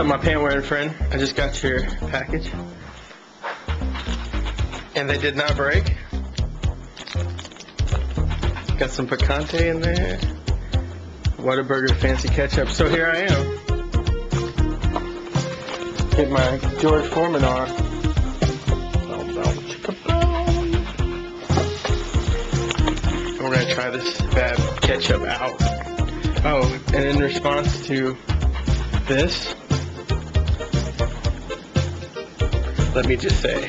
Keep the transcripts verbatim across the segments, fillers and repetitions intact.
What's up, my pant wearing friend? I just got your package. And they did not break. Got some picante in there. Whataburger fancy ketchup. So here I am. Get my George Foreman on. We're gonna try this bad ketchup out. Oh, and in response to this, let me just say,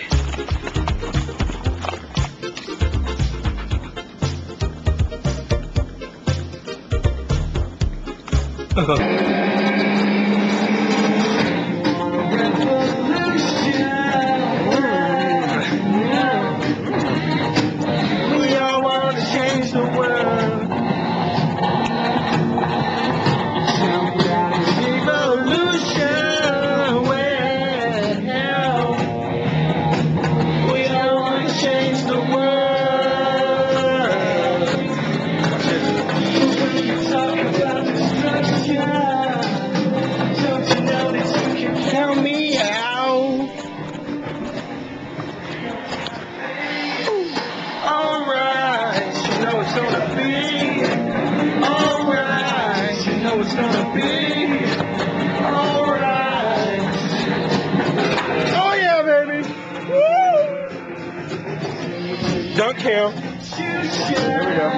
we all want to change the world. Revolution, well, we all want to change the world. When you talk about destruction, don't you know that you can count me out? Alright, you know it's gonna be. Alright, you know it's gonna be. Alright. Oh yeah, baby. Woo! Dunk him. There we go.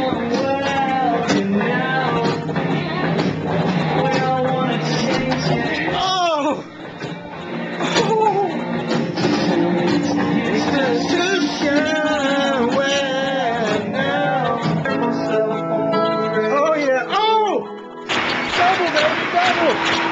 Oh! Oh yeah! Oh! Double, baby, double!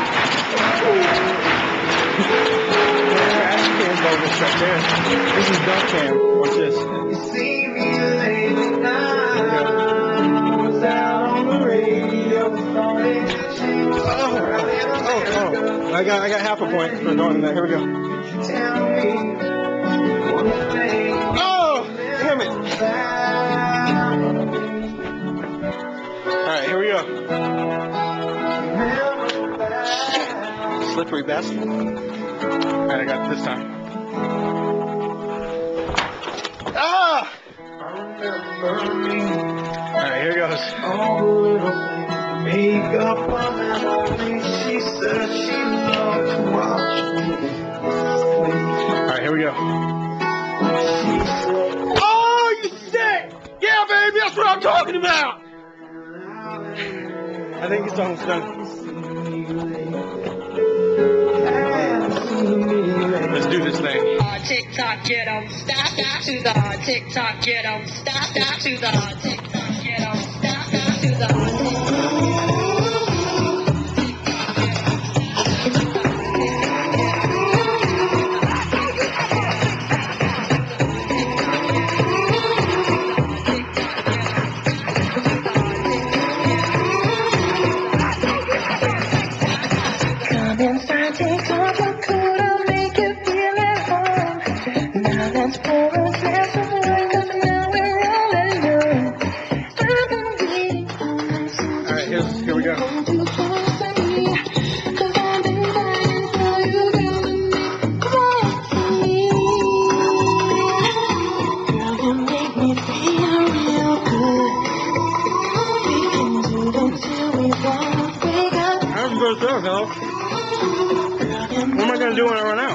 Ash can bonus right there. This is dunk cam. What's this? You see me late at night. I was out on the radio. Oh, oh, oh! I got, I got half a point for going in there. Here we go. Tell me one thing. Oh, damn it! All right, here we go. Slippery bastard. All right, I got it this time. Ah! All right, here goes. Makeup on me, she said she loved to watch me. All right, here we go. Oh, you sick! Yeah, baby, that's what I'm talking about. I think it's almost done. Let's do this thing. TikTok, get on, stop, stop to the TikTok, get on, stop, stop to the TikTok, get on, stop, stop to the Come inside TikTok, what could I make you feel at home? Now let's pour a glass of wine, 'cause now we're all alone. I've been waiting for my soul. All right, here's, here we go. Come too close to me, 'cause I've been dying for you, girl, to make love to me. Girl, you make me feel real good. We can do them till we wanna wake up. I'm supposed to go. What am I going to do when I run out?